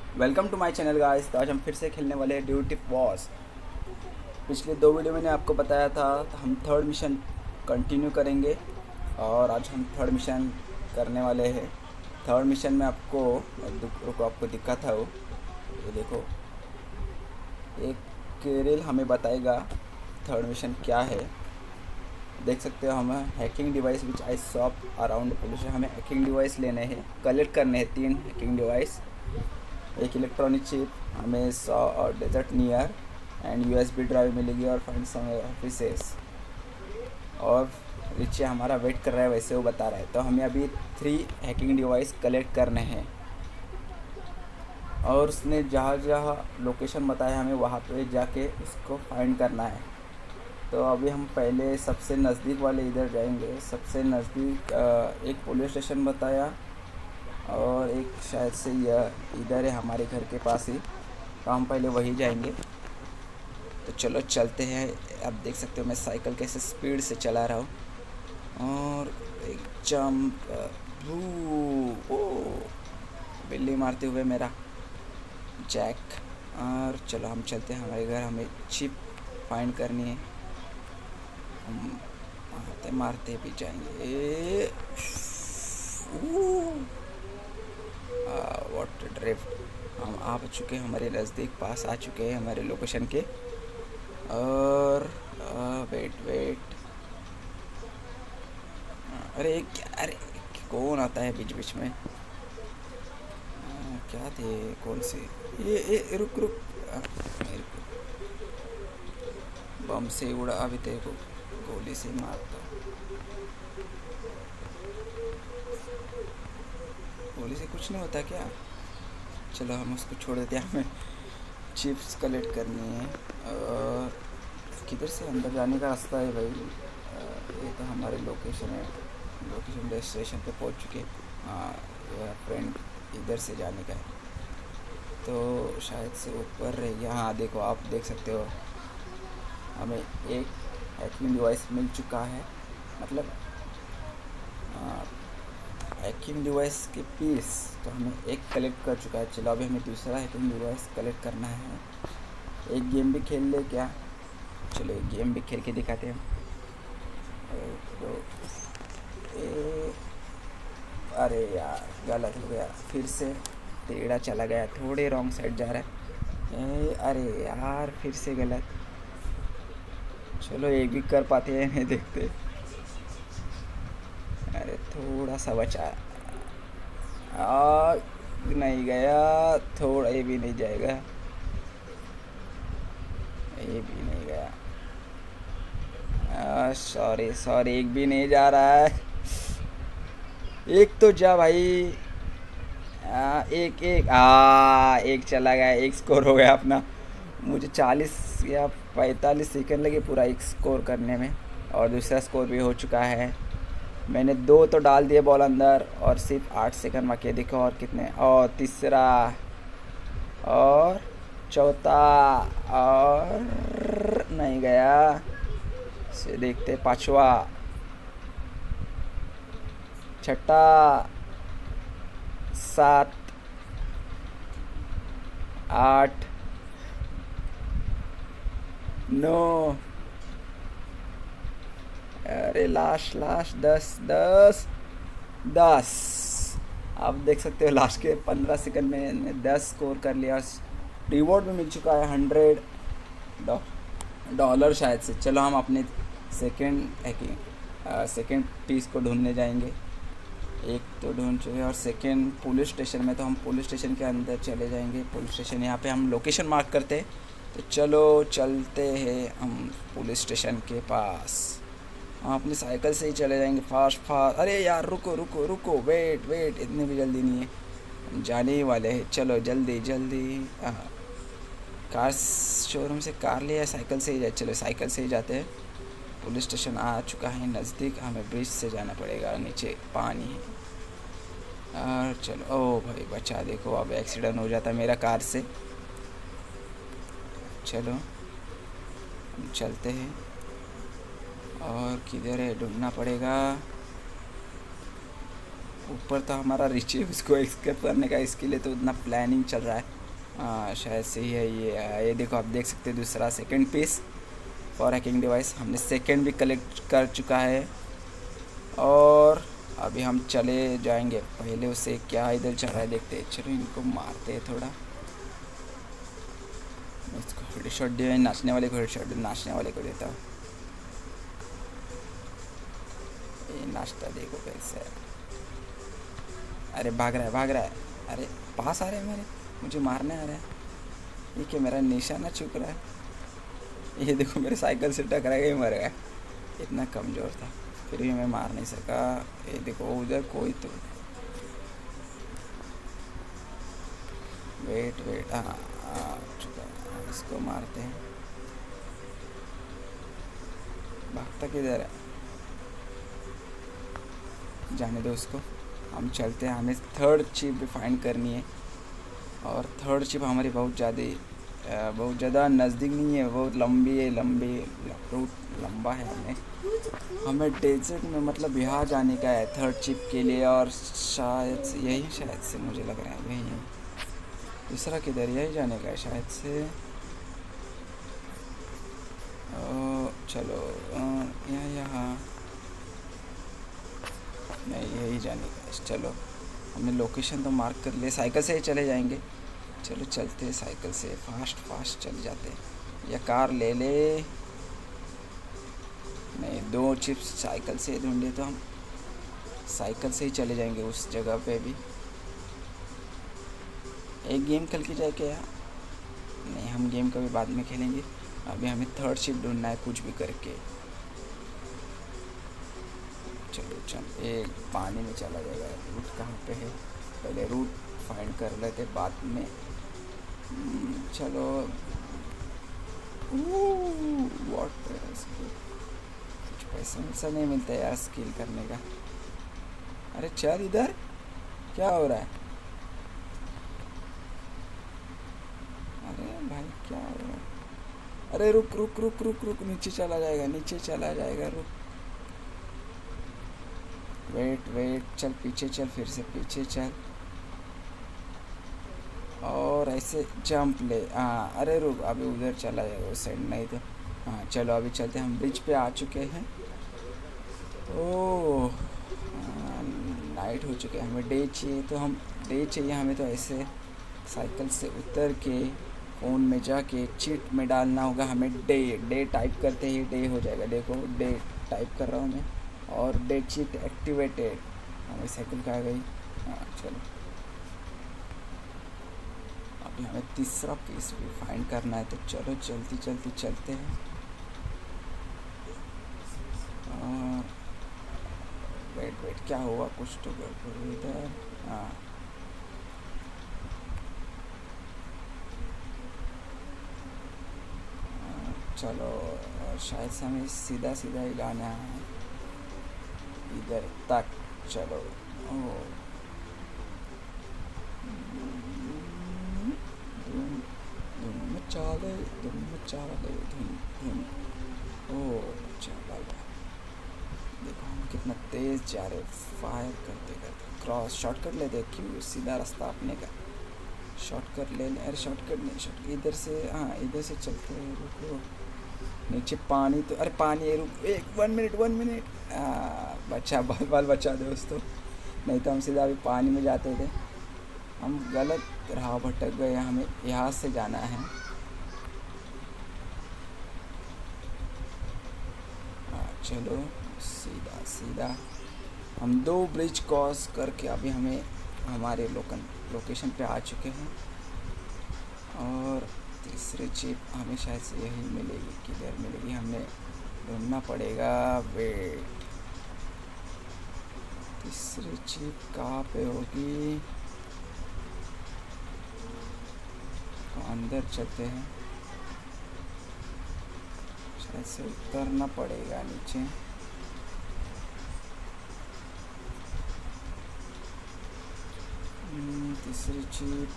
Welcome to my channel guys. तो आज हम फिर से खेलने वाले हैं ड्यूटी वॉर्स। पिछले दो वीडियो मैंने आपको बताया था तो हम थर्ड मिशन कंटिन्यू करेंगे और आज हम थर्ड मिशन करने वाले हैं। थर्ड मिशन में आपको रुको आपको दिखा था वो, ये देखो, एक केरल हमें बताएगा थर्ड मिशन क्या है। देख सकते हो हमें hacking device which I shop around police, हमें हैकिंग डिवाइस लेने हैं, कलेक्ट करने हैं 3 हैकिंग डिवाइस, एक इलेक्ट्रॉनिक चिप हमें 100 और desert near and USB drive मिलेगी और फाइंड सम ऑफिसेस और नीचे हमारा वेट कर रहा है, वैसे वो बता रहा है। तो हमें अभी 3 हैकिंग डिवाइस कलेक्ट करने हैं और उसने जहाँ जहाँ लोकेशन बताया हमें वहाँ पे जाके उसको फाइंड करना है। तो अभी हम पहले सबसे नज़दीक वाले इधर जाएंगे। सबसे नज़दीक एक पुलिस स्टेशन बताया और एक शायद से यह इधर है हमारे घर के पास ही, तो हम पहले वही जाएंगे। तो चलो चलते हैं। आप देख सकते हो मैं साइकिल कैसे स्पीड से चला रहा हूँ और एक जंप, बिल्ली मारते हुए मेरा जैक। और चलो हम चलते हैं हमारे घर, हमें चिप फाइंड करनी है। हम मारते मारते भी जाएंगे। वाटर ड्रिफ्ट हम आ चुके हैं, हमारे नज़दीक पास आ चुके हैं हमारे लोकेशन के। और वेट, अरे कौन आता है बीच बीच में? क्या थे कौन से? ये रुक मेरे को बम से उड़ा, अभी तेरे को गोली से मारता हूँ। गोली से कुछ नहीं होता क्या? चलो हम उसको छोड़ देते हैं। हमें चिप्स कलेक्ट करनी है और किधर से अंदर जाने का रास्ता है भाई? ये तो हमारे लोकेशन है, लोकेशन डेस्टिनेशन पे पहुंच चुके। हाँ, फ्रेंड इधर से जाने का है, तो शायद से ऊपर रह गया। हाँ देखो, आप देख सकते हो हमें एक हैकिंग डिवाइस मिल चुका है, मतलब हैकिंग डिवाइस के पीस तो हमें एक कलेक्ट कर चुका है। चलो अभी हमें दूसरा हैकिंग डिवाइस कलेक्ट करना है। एक गेम भी खेल ले क्या? चलो एक गेम भी खेल के दिखाते हैं। तो अरे यार गलत हो गया, फिर से टेढ़ा चला गया, थोड़े रॉन्ग साइड जा रहा है। अरे यार फिर से गलत। चलो एक भी कर पाते हैं नहीं देखते। अरे थोड़ा सा बचा, नहीं गया, थोड़ा ये भी नहीं जाएगा, ये भी नहीं गया। सॉरी एक भी नहीं जा रहा है। एक तो जा भाई। एक चला गया, एक स्कोर हो गया अपना। मुझे 40 या 45 सेकंड लगे पूरा एक स्कोर करने में और दूसरा स्कोर भी हो चुका है। मैंने 2 तो डाल दिए बॉल अंदर और सिर्फ 8 सेकंड बाकी। देखो और कितने, और तीसरा और चौथा और नहीं गया। से देखते पांचवा, छठा, 7, 8, 9, अरे लास्ट 10। आप देख सकते हो लास्ट के 15 सेकंड में मैंने 10 स्कोर कर लिया। रिवॉर्ड भी मिल चुका है $100 शायद से। चलो हम अपने सेकेंड पीस को ढूंढने जाएंगे। एक तो ढूंढ चुके और सेकेंड पुलिस स्टेशन में, तो हम पुलिस स्टेशन के अंदर चले जाएंगे। पुलिस स्टेशन यहाँ पे हम लोकेशन मार्क करते हैं, तो चलो चलते हैं हम पुलिस स्टेशन के पास। हम अपनी साइकिल से ही चले जाएंगे फास्ट। अरे यार रुको, वेट, इतनी भी जल्दी नहीं है, हम जाने ही वाले हैं। चलो जल्दी कार शोरूम से कार लिया, साइकिल से ही जाए। चलो साइकिल से ही जाते हैं। पुलिस स्टेशन आ चुका है नज़दीक, हमें ब्रिज से जाना पड़ेगा, नीचे पानी है। और चलो, ओ भाई बचा, देखो अब एक्सीडेंट हो जाता मेरा कार से। चलो हम चलते हैं और किधर है ढूंढना पड़ेगा। ऊपर तो हमारा रिची, उसको एस्केप करने का, इसके लिए तो उतना प्लानिंग चल रहा है। हाँ शायद सही है ये देखो आप देख सकते हैं दूसरा second piece for hacking device हमने सेकंड भी कलेक्ट कर चुका है। और अभी हम चले जाएंगे, पहले उसे क्या इधर चल रहा है देखते हैं। चलो इनको मारते हैं थोड़ा, इसको हेडशॉट दिया, नाचने वाले को हेडशॉट, नाचने वाले को देता हूँ। ये नाचता देखो कैसे है। अरे भाग रहा है, अरे पास आ रहे हैं मेरे, मुझे मारने आ रहा है। ये क्या मेरा निशाना चुक रहा है। ये देखो मेरे साइकिल से टकरा के मर गया, इतना कमज़ोर था फिर भी मैं मार नहीं सका। ये देखो उधर कोई तो वेट हाँ चुका, इसको मारते हैं। भागता किधर है, जाने दो उसको, हम चलते हैं। हमें थर्ड चिप भी फाइंड करनी है और थर्ड चिप हमारी बहुत ज़्यादा नज़दीक नहीं है, बहुत लंबी रूट लंबा है। हमें डेजर्ट में मतलब यहाँ जाने का है थर्ड चिप के लिए, और शायद से मुझे लग रहा है यही है। दूसरा किधर, यही जाने का है शायद से। चलो यहाँ नहीं, यही जाने का है। चलो हमने लोकेशन तो मार्क कर लिया, साइकिल से ही चले जाएंगे। चलो चलते हैं साइकिल से, फास्ट चले जाते हैं। या कार ले ले, नहीं 2 चिप्स साइकिल से ढूंढे तो हम साइकिल से ही चले जाएंगे उस जगह पे भी। एक गेम खेल के जाए क्या, नहीं हम गेम कभी बाद में खेलेंगे, अभी हमें थर्ड चिप ढूंढना है कुछ भी करके। चल एक पानी में चला जाएगा। रूट कहाँ पे है, पहले रूट फाइंड कर लेते बाद में। चलो वाटर कुछ पैसा नहीं मिलता यार स्किल करने का। अरे चल इधर, क्या हो रहा है, अरे भाई क्या हो रहा है। अरे रुक, नीचे चला जाएगा, रुक वेट चल पीछे चल, फिर से पीछे चल और ऐसे जंप ले। हाँ अरे रुक, अभी उधर चला जाएगा उस साइड, नहीं तो हाँ चलो अभी चलते हैं। हम ब्रिज पे आ चुके हैं। ओह नाइट हो चुके हैं, हमें डे चाहिए हमें तो ऐसे साइकिल से उतर के फ़ोन में जाके चीट में डालना होगा हमें डे टाइप करते ही डे हो जाएगा। देखो डे टाइप कर रहा हूँ मैं और डे चीट एक्टिवेटेड। हमें साइकिल कहाँ गई, हाँ चलो अभी हमें तीसरा पीस भी फाइंड करना है, तो चलो जल्दी चलते हैं। और वेट क्या हुआ, कुछ तो गड़बड़ इधर। हाँ चलो शायद से हमें सीधा ही जाना है इधर तक। चलो धुन मचा ले धुन। ओ चलो देखो हम कितना तेज़ जा रहे, फायर करते क्रॉस शॉर्टकट ले दे, क्यों सीधा रास्ता अपने का शॉर्टकट ले ले। अरे शॉर्टकट नहीं, शॉर्टकट इधर से, हाँ इधर से चलते हैं। रुको नीचे पानी, तो अरे पानी है, रुक एक 1 मिनट बच्चा बाल बचा दे दोस्तों, नहीं तो हम सीधा अभी पानी में जाते थे। हम गलत राह भटक गए, हमें यहाँ से जाना है। चलो सीधा हम 2 ब्रिज क्रॉस करके अभी हमें हमारे लोकेशन पे आ चुके हैं। और तीसरी चिप हमें शायद से यही मिलेगी, किधर मिलेगी हमें ढूंढना पड़ेगा। वेट तीसरी चिप कहाँ पे होगी, तो अंदर चलते हैं, शायद से उतरना पड़ेगा नीचे। तीसरी चिप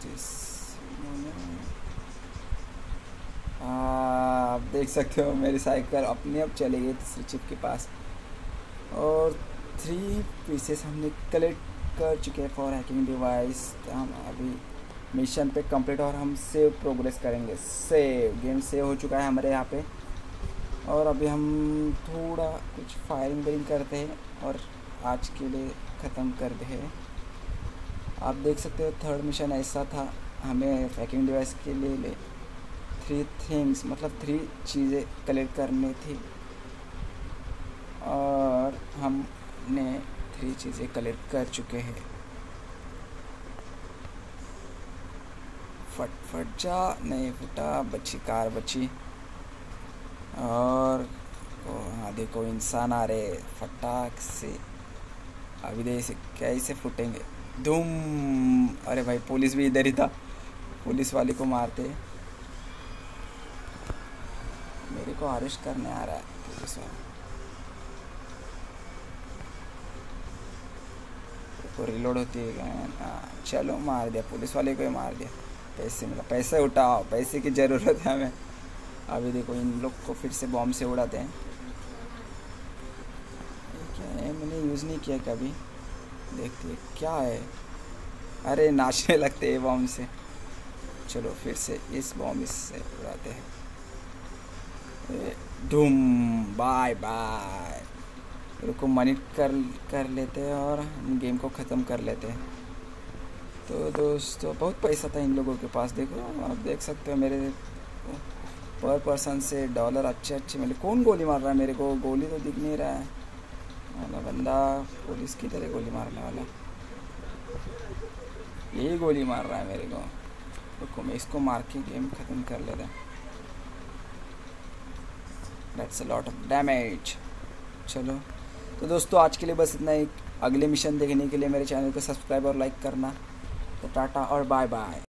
आप देख सकते हो मेरी साइकिल अपने आप चली गई तीसरी चिप के पास। और 3 पीसेस हमने कलेक्ट कर चुके हैं फॉर हैकिंग डिवाइस। हम अभी मिशन पे कंप्लीट और हम सेव प्रोग्रेस करेंगे। सेव गेम सेव हो चुका है हमारे यहाँ पे। और अभी हम थोड़ा कुछ फायरिंग वायरिंग करते हैं और आज के लिए ख़त्म कर दे। आप देख सकते हो थर्ड मिशन ऐसा था, हमें हैकिंग डिवाइस के लिए 3 थिंग्स मतलब 3 चीज़ें कलेक्ट करनी थी और हमने 3 चीज़ें कलेक्ट कर चुके हैं। फट फट जा, नहीं फटा, बची कार बची। और हाँ देखो इंसान आ रहे फटाक से, अभी देख से कैसे फुटेंगे। धूम, अरे भाई पुलिस भी इधर ही था, पुलिस वाले को मारते। मेरे को अरेस्ट करने आ रहा है पुलिस वाला, तो रिलोड होती है। चलो मार दिया, पुलिस वाले को ही मार दिया। पैसे मिला, पैसे उठाओ, पैसे की ज़रूरत है हमें। अभी देखो इन लोग को फिर से बॉम्ब से उड़ाते हैं। क्या है, मैंने यूज़ नहीं किया कभी, देखते क्या है। अरे नाचने लगते हैं बॉम्ब से। चलो फिर से इस बॉम्ब से उड़ाते हैं। धूम, बाय बाय। रुको मनिट कर लेते हैं और हम गेम को ख़त्म कर लेते हैं। तो दोस्तों बहुत पैसा था इन लोगों के पास, देखो आप देख सकते हो मेरे पर पर्सन से डॉलर अच्छे मिले। कौन गोली मार रहा है मेरे को, गोली तो दिख नहीं रहा है वाला बंदा। पुलिस की तरह गोली मारने वाला, यही गोली मार रहा है मेरे को। रुको मैं इसको मार के गेम ख़त्म कर लेता हूँ। That's a lot of damage. चलो तो दोस्तों आज के लिए बस इतना ही। अगले मिशन देखने के लिए मेरे चैनल को सब्सक्राइब और लाइक करना। तो टाटा और बाय बाय।